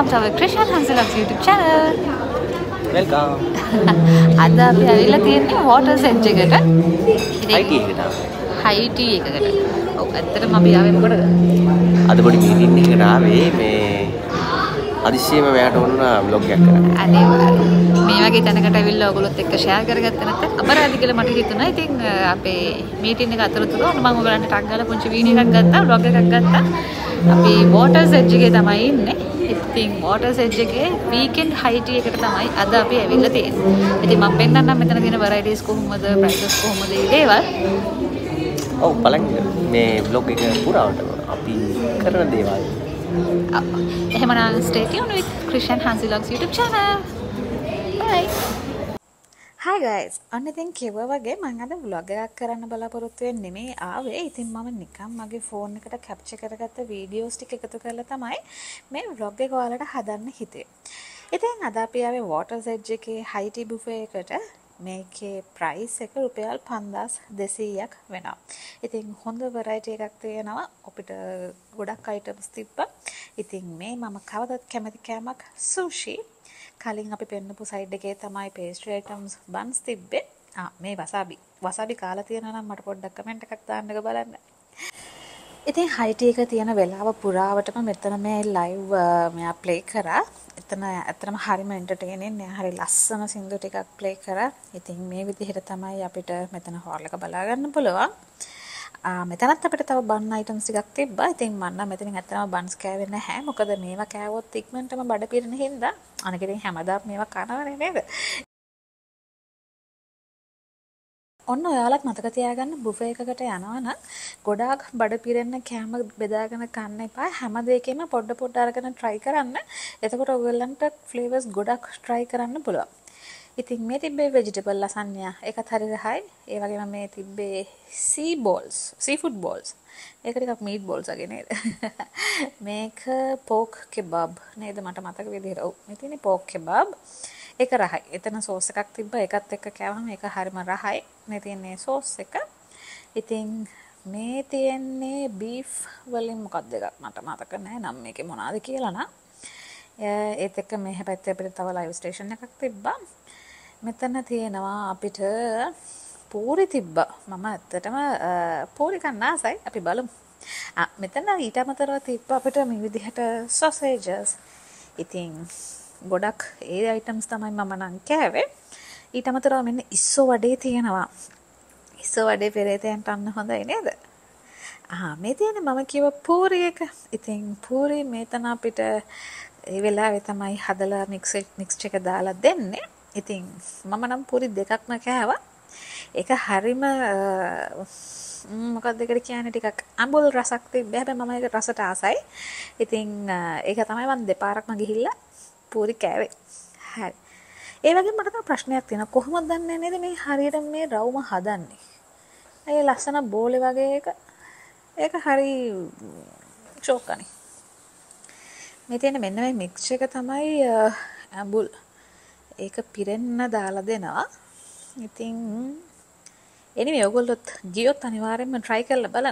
to our Krishan Hansalak's YouTube channel. Welcome. අද අපි ඇවිල්ලා තියෙන්නේ වෝටර්ස් එඩ්ජ් එකට. IT එකට. IT එකකට. ඔව් ඇත්තටම අපි ආවේ මොකටද? අද පොඩි මීටින් එකකට ආවේ මේ අදිශියම මෙයාට වුණා vlog එකක් කරන්න. අනිවාර්යයෙන්. මේ වගේ තැනකට ඇවිල්ලා ඔයගොල්ලොත් එක්ක ෂෙයා කරගත්ත නැත්නම් අපරාධ කියලා මට හිතුණා. ඉතින් අපේ මීටින් එක අතරතුර මම ඔයගලන්ට ටග් ගාලා පුංචි වීඩියෝ එකක් ගත්තා, vlog එකක් ගත්තා. අපි වෝටර්ස් එඩ්ජ් එකේ තමයි ඉන්නේ. ඉතින් වෝටර්ස් එඩ්ජ් එකේ වීකෙන්ඩ් හයි ටී එකට තමයි අද අපි ඇවිල්ලා තියෙන්නේ. ඉතින් මම පෙන්නන්නම් මෙතන තියෙන varieties කොහොමද, prices කොහොමද මේ දේවල්. ඔව් බලන්න මේ vlog එක පුරාවට අපි කරන දේවල්. එහෙමනම් stay tuned with Krishan Hansilak's YouTube channel. Bye. Hi guys. අන්න ඉතින් කිව්වා වගේ මම අද vlog එකක් කරන්න බලාපොරොත්තු වෙන්නේ මේ ආවේ. ඉතින් මම නිකන් මගේ ෆෝන් එකට කැප්චර් කරගත්ත වීඩියෝස් ටික එකතු කරලා තමයි මේ vlog එක ඔයාලට හදන්න හිතේ. ඉතින් අද අපි ආවේ වෝටර්ස් එඩ්ජ් එකේ හයි ටී බුෆේ එකට. මේකේ ප්‍රයිස් එක රුපියල් 5200ක් වෙනවා. ඉතින් හොඳ වෙරයිටි එකක් තියෙනවා. අපිට ගොඩක් අයිටම්ස් තිබ්බා. ඉතින් මේ මම කවදත් කැමති කෑමක් සුෂි. කලින් අපි පෙන්නපු සයිඩ් එකේ තමයි pastry items buns තිබ්බේ. මේ wasabi කාලා තියෙනවා නම් මට පොඩ්ඩක් කමෙන්ට් එකක් දාන්නක බලන්න. ඉතින් හයි ටී එක තියෙන වෙලාව පුරාවටම මෙතන මේ ලයිව් මෙයා ප්ලේ කරා. එතන ඇත්තටම හරිම එන්ටර්ටේනින් නෑ. හරි ලස්සන සින්දු ටිකක් ප්ලේ කරා. ඉතින් මේ විදිහට තමයි අපිට මෙතන හෝල් එක බලා ගන්න පුළුවන්. මෙතනත් අපිට තව බන් අයිටම්ස් ටිකක් තිබ්බා. ඉතින් මම නම් මෙතනින් ඇත්තටම බන්ස් කෑවේ නැහැ. මොකද මේවා කෑවොත් ඉක්මනටම බඩ පිරෙන හින්දා. අනික ඉතින් හැමදාම මේවා කනවනේ නේද? ඔන්න ඔයාලත් මතක තියාගන්න බුෆේ එකකට යනවා නම් ගොඩාක් බඩ පිරෙන්න කෑම බෙදාගෙන කන්න එපා. හැම දෙයකම පොඩ අරගෙන try කරන්න. එතකොට ඔයගොල්ලන්ට flavors ගොඩක් try කරන්න පුළුවන්. ඉතින් මේ තිබ්බේ vegetable lasagna ඒකත් හරි රහයි. ඒ වගේම මේ තිබ්බේ seafood balls. ඒක ටිකක් meat balls වගේ නේද? මේක pork kebab නේද මට මතක විදිහට. ඔව් මේ තියෙන්නේ pork kebab. ඒක රහයි. එතන සෝස් එකක් තිබ්බා. ඒකත් එක්ක කෑවම ඒක හරිම රහයි. මේ තියෙන්නේ සෝස් එක. ඉතින් මේ තියෙන්නේ beef වලින් මොකක්ද එකක් මට මතක නැහැ. නම් මේකේ මොනවද කියලා නම්. ඒත් එක්ක මේ පැත්තේ අපිට තව live station එකක් තිබ්බා. මෙතන තියෙනවා අපිට පූරි තිබ්බා. මම ඇත්තටම පූරි කන්න ආසයි. අපි බලමු. මෙතන ඊට අමතරව තිබ්බා අපිට මේ විදිහට sausages. ඉතින් ගොඩක් ඒ අයිටම්ස් තමයි මම නම් කෑවේ. ඊට අමතරව මෙන්න ඉස්සෝ වඩේ තියෙනවා. ඉස්සෝ වඩේ පෙරේතයන්ට අන්න හොඳයි නේද? මේ තියෙන්නේ මම කිව්ව පූරි එක. ඉතින් පූරි මෙතන අපිට ඒ වෙලාවේ තමයි හදලා මික්ස් එක දාලා දෙන්නේ. ඉතින් මම නම් පූරි දෙකක්ම කෑවා. ඒක හරිම මොකක්ද ඒකට කියන්නේ ටිකක් අඹුල් රසක් තිබ්බේ. හැබැයි මම ඒක රසට ආසයි. ඉතින් ඒක තමයි මම දෙපාරක්ම ගිහිල්ලා පූරි කෑවේ. හරි. ඒ වගේම මට තව ප්‍රශ්නයක් තියෙනවා. කොහොමද දන්නේ නේද මේ හරියට මේ රවුම හදන්නේ? අය ලස්සන බෝලේ වගේ එක. ඒක හරි චෝකනේ. මේ තියෙන මෙන්න මේ මික්ස් එක තමයි අඹුල්. ඒක පිරෙන්න දාලා දෙනවා. ඉතින් එනිමේ ඔයගොල්ලොත් ගියොත් අනිවාර්යෙන්ම try කරලා බලන්න.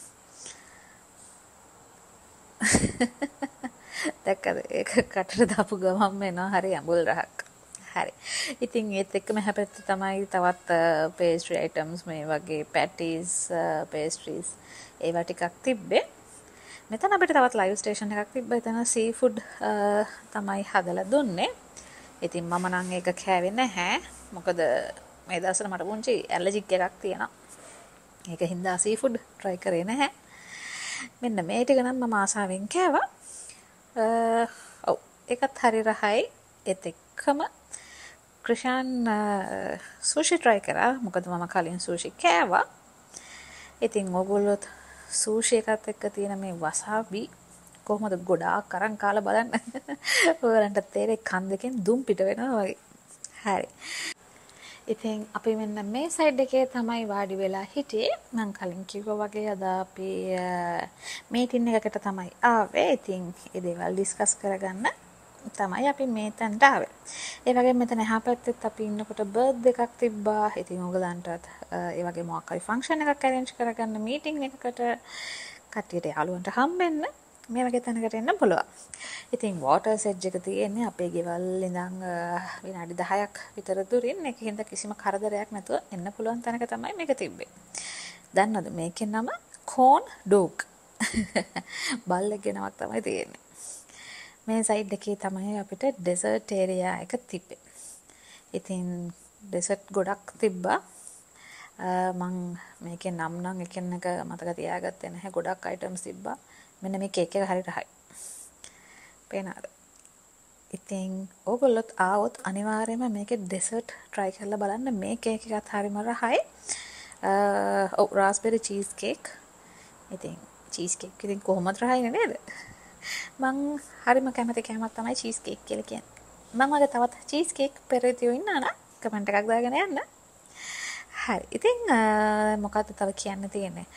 දැක්කද? ඒක කටට දාපු ගමන් එනවා හරි අඹුල් රහක්. හරි. ඉතින් ඒත් එක්කම හැපැත්තේ තමයි තවත් pastry items මේ වගේ patties, pastries ඒවා ටිකක් තිබ්බේ. මෙතන අපිට තවත් live station එකක් තිබ්බා. එතන seafood තමයි හදලා දුන්නේ. ඉතින් මම නම් ඒක කෑවේ නැහැ. මොකද මේ දවස්වල මට පුංචි ඇලර්ජික් එකක් තියෙනවා. ඒක හින්දා seafood try කරේ නැහැ. මෙන්න මේ ටික නම් මම ආසාවෙන් කෑවා. ඔව් ඒකත් හරි රහයි. ඒත් එක්කම ක්‍රිෂාන් සුෂි try කරා. මොකද මම කලින් සුෂි කෑවා. ඉතින් ඕගොල්ලොත් සුෂි එකත් එක්ක තියෙන මේ wasabi කොහොමද ගොඩාක් අරන් කාලා බලන්න. ඔයාලන්ට තේරෙයි කන් දෙකෙන් දුම් පිට වෙනවා වගේ. හරි. ඉතින් අපි මෙන්න මේ සයිඩ් එකේ තමයි වාඩි වෙලා හිටියේ. මම කලින් කිව්වා වගේ අද අපි මීටින් එකකට තමයි ආවේ. ඉතින් ඒ දේවල් ඩිස්කස් කරගන්න තමයි අපි මේ තැනට ආවේ. ඒ වගේම මෙතන එහා පැත්තෙත් අපි ඉන්නකොට බර්ත්ඩේ එකක් තිබ්බා. ඉතින් ඔයගලන්ටත් ඒ වගේ මොකක් හරි ෆන්ක්ෂන් එකක් arrange කරගන්න මීටින් එකකට කට්ටියට යාළුවන්ට හම්බෙන්න මේ වගේ තැනකට එන්න පුළුවන්. ඉතින් වෝටර් සෙඩ් එක තියෙන්නේ අපේ ගෙවල් ඉඳන් විනාඩි 10ක් විතර දුරින්. ඒකින්ද කිසිම කරදරයක් නැතුව එන්න පුළුවන් තැනක තමයි මේක තිබ්බේ. දන්නවද මේකේ නම කෝන් ඩෝග්. බල්ලෙක්ගේ නමක් තමයි තියෙන්නේ. මේ සයිඩ් එකේ තමයි අපිට ඩෙසර්ට් ඒරියා එක තිබ්බේ. ඉතින් ඩෙසර්ට් ගොඩක් තිබ්බා. මං මේකේ නම් එක මතක තියාගත්තේ නැහැ. ගොඩක් අයිටම්ස් තිබ්බා. මෙන්න මේ කේක් එක හරි රහයි. පේනවද? ඉතින් ඕගොල්ලොත් ආවොත් අනිවාර්යයෙන්ම මේකේ ඩෙසර්ට් try කරලා බලන්න. මේ කේක් එකත් හරිම රහයි. ඔව් රාස්බෙරි චීස් කේක්. ඉතින් චීස් කේක් ඉතින් කොහොමද රහයිනේ නේද? මං හරිම කැමති කෑමක් තමයි චීස් කේක් කියලා කියන්නේ. මං වගේ තවත් චීස් කේක් පෙරේතියෝ ඉන්නා නම් කමෙන්ට් එකක් දාගෙන යන්න. හරි. ඉතින් මොකක්ද තව කියන්න තියෙන්නේ?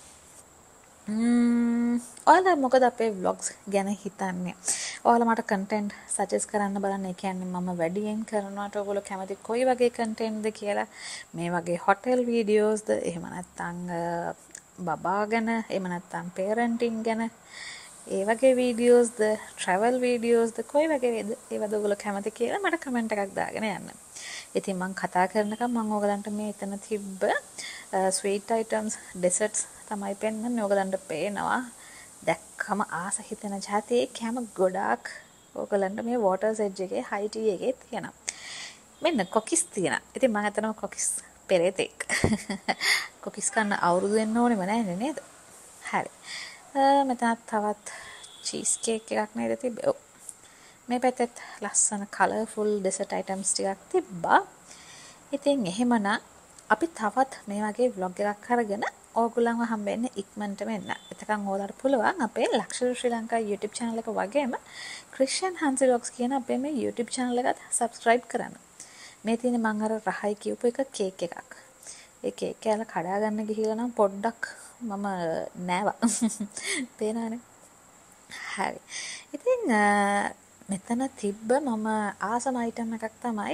ඔයාලා මොකද අපේ vlogs ගැන හිතන්නේ? ඔයාලා මට content suggest කරන්න බලන්න. ඒ කියන්නේ මම වැඩියෙන් කරනවට ඔයගොල්ලෝ කැමති කොයි වගේ content ද කියලා. මේ වගේ hotel videos ද එහෙම නැත්නම් බබා ගැන එහෙම නැත්නම් parenting ගැන ඒ වගේ videos ද travel videos ද කොයි වගේ ඒවද ඔයගොල්ලෝ කැමති කියලා මට comment එකක් දාගෙන යන්න. ඉතින් මම කතා කරනකම් මම ඔයගලන්ට මේ එතන තිබ්බ sweet items desserts තමයි පෙන්වන්නේ. ඔයගලන්ට පේනවා දැක්කම ආස හිතෙන જાතියේ කැම ගොඩාක් ඔයගලන්ට මේ water sedge එකේ high tea එකේ තියෙනවා. මෙන්න කොකිස් තියෙනවා. ඉතින් මම හිතනවා කොකිස් පෙරේතෙක්. කොකිස් කන්න අවුරුදු වෙන්න ඕනෙම නැහැ නේද? හරි. මෙතන තවත් චීස් කේක් එකක් නේද තිබ්බේ. ඔව්. මේ පැත්තෙත් ලස්සන කලර්ෆුල් ඩෙසර්ට් අයිටම්ස් ටිකක් තිබ්බා. ඉතින් එහෙමනම් අපි තවත් මේ වගේ vlog එකක් අරගෙන ඕගොල්ලන්ව හම්බෙන්න ඉක්මනටම එන්න. එතකන් ඕලාට පුළුවන් අපේ luxury Sri Lanka YouTube channel එක වගේම ක්‍රිස්ටියන් හන්සි vlogs කියන අපේ මේ YouTube channel එකත් subscribe කරන්න. මේ තියෙන මම අර රහයි කියපු එක කේක් එකක්. ඒ කේක් කෑල්ල කඩා ගන්න ගිහිල්ලා නම් පොඩ්ඩක් මම නෑවා. පේනවනේ. හරි. ඉතින් මෙතන තිබ්බ මම ආසම අයිටම් එකක් තමයි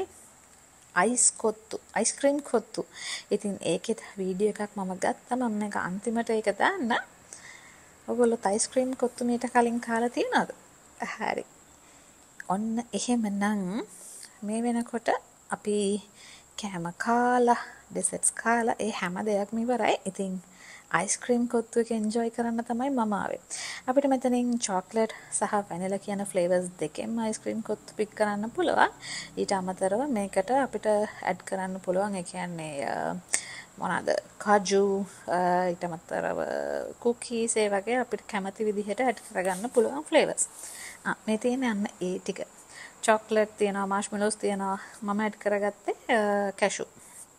අයිස්ක්‍රීම් කොත්තු. ඉතින් ඒකෙත් වීඩියෝ එකක් මම ගත්තා. මම මේක අන්තිමට ඒක දාන්න. ඔයගොල්ලෝ අයිස්ක්‍රීම් කොත්තු මීට කලින් කාලා තියෙනවද? හරි. ඔන්න එහෙමනම් මේ වෙනකොට අපි කෑම කාලා ඩෙසර්ට්ස් කාලා ඒ හැම දෙයක්ම ඉවරයි. ඉතින් අයිස්ක්‍රීම් කොත්තු එක එන්ජොයි කරන්න තමයි මම ආවේ. අපිට මෙතනින් චොක්ලට් සහ වැනිලා කියන ෆ්ලේවර්ස් දෙකෙන්ම අයිස්ක්‍රීම් කොත්තු පික් කරන්න පුළුවන්. ඊට අමතරව මේකට අපිට ඇඩ් කරන්න පුළුවන්. ඒ කියන්නේ මොනවාද? කාජු ඊට අමතරව කුකීස් ඒ වගේ අපිට කැමති විදිහට ඇඩ් කරගන්න පුළුවන් ෆ්ලේවර්ස්. මේ තියෙන්නේ අන්න ඒ ටික. චොක්ලට් තියෙනවා, මාෂ්මෙලෝස් තියෙනවා. මම ඇඩ් කරගත්තේ කැෂු.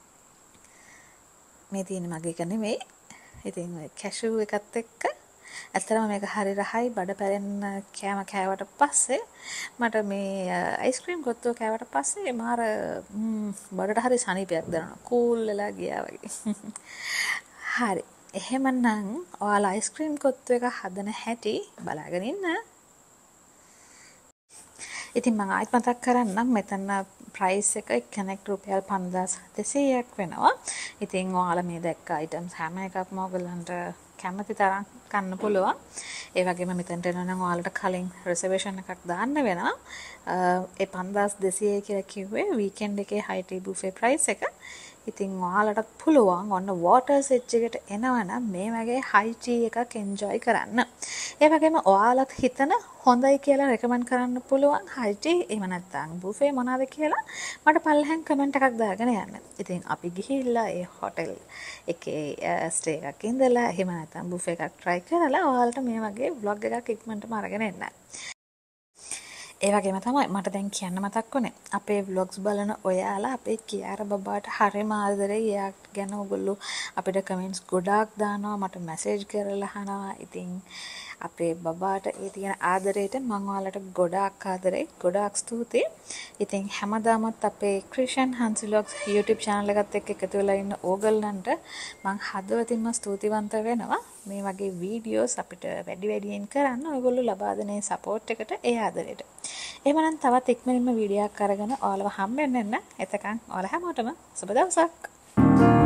මේ තියෙන්නේ මගේ එක නෙමෙයි. ඉතින් ඔය කැෂු එකත් එක්ක ඇත්තටම මේක හරි රහයි. බඩ පැලෙන්න කෑම කෑවට පස්සේ මට මේ අයිස්ක්‍රීම් කොත්තුව කෑවට පස්සේ මාර බඩට හරි සනීපයක් දැනෙනවා. කූල් වෙලා ගියා වගේ. හරි. එහෙමනම් ඔයාලා අයිස්ක්‍රීම් කොත්තු එක හදන හැටි බලාගෙන ඉන්න. ඉතින් මම ආයෙත් මතක් කරන්නම් මෙතන ප්‍රයිස් එක එක්කෙනෙක් රුපියල් 5200ක් වෙනවා. ඉතින් ඔයාලා මේ දැක්ක අයිටම්ස් හැම එකක්ම ඔයගලන්ට කැමති තරම් ගන්න පුළුවන්. ඒ වගේම මෙතනට එනවා නම් ඔයාලට කලින් රිසර්වේෂන් එකක් දාන්න වෙනවා. ඒ 5200 කියලා කිව්වේ වීකෙන්ඩ් එකේ හයි ටී බුෆේ ප්‍රයිස් එක. ඉතින් ඔයාලට පුළුවන් ඔන්න වෝටර් සෙට් එකට එනවනම් මේ වගේ හයි ටී එකක් එන්ජොයි කරන්න. ඒ වගේම ඔයාලත් හිතන හොඳයි කියලා රෙකමන්ඩ් කරන්න පුළුවන් හයි ටී එහෙම නැත්නම් බුෆේ මොනවාද කියලා මට පල්ලෙහෙන් කමෙන්ට් එකක් දාගෙන යන්න. ඉතින් අපි ගිහිල්ලා ඒ හොටෙල් එකේ ස්ටේ එකක් ඉඳලා එහෙම නැත්නම් බුෆේ එකක් try කරලා ඔයාලට මේ වගේ vlog එකක් ඉක්මනටම අරගෙන එන්න. ඒ වගේම තමයි මට දැන් කියන්න මතක් වුණේ අපේ vlogs බලන ඔයාලා අපේ කියාර බබාට හරිම ආදරේ. එයා ගැන ඔයගොල්ලෝ අපිට කමෙන්ට්ස් ගොඩාක් දානවා, මට මැසේජ් කරලා අහනවා. ඉතින් අපේ බබාට ඒ තියෙන ආදරේට මම ඔයාලට ගොඩාක් ආදරේ, ගොඩාක් ස්තුතියි. ඉතින් හැමදාමත් අපේ ක්‍රිෂන් හන්සි vlogs YouTube channel එකත් එක්ක එකතු වෙලා ඉන්න ඕගොල්ලන්ට මම හදවතින්ම ස්තුතිවන්ත වෙනවා. මේ වගේ වීඩියෝස් අපිට වැඩියෙන් කරන්න ඔයගොල්ලෝ ලබා දෙන සපෝට් එකට ඒ ආදරේට. එහෙමනම් තවත් ඉක්මනින්ම වීඩියෝ එකක් අරගෙන ඔයාලව හම්බෙන්න එන්න. එතකන් ඔයාලා හැමෝටම සුබ දවසක්.